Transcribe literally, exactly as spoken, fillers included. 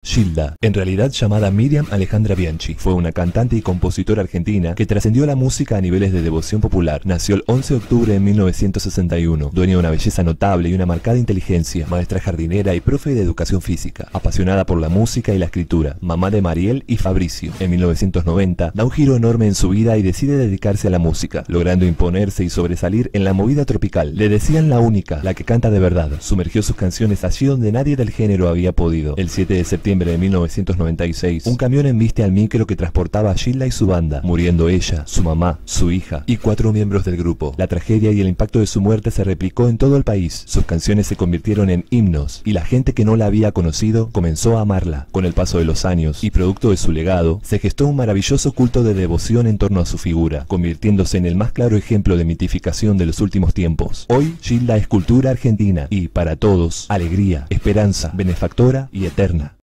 Gilda, en realidad llamada Miriam Alejandra Bianchi, fue una cantante y compositora argentina que trascendió la música a niveles de devoción popular. Nació el once de octubre de mil novecientos sesenta y uno, dueña de una belleza notable y una marcada inteligencia, maestra jardinera y profe de educación física, apasionada por la música y la escritura, mamá de Mariel y Fabricio. En mil novecientos noventa da un giro enorme en su vida y decide dedicarse a la música, logrando imponerse y sobresalir en la movida tropical. Le decían la única, la que canta de verdad. Sumergió sus canciones allí donde nadie del género había podido. El siete de septiembre de mil novecientos noventa y seis, un camión embiste al micro que transportaba a Gilda y su banda, muriendo ella, su mamá, su hija y cuatro miembros del grupo. La tragedia y el impacto de su muerte se replicó en todo el país. Sus canciones se convirtieron en himnos y la gente que no la había conocido comenzó a amarla. Con el paso de los años y producto de su legado, se gestó un maravilloso culto de devoción en torno a su figura, convirtiéndose en el más claro ejemplo de mitificación de los últimos tiempos. Hoy, Gilda es cultura argentina y, para todos, alegría, esperanza, benefactora y eterna.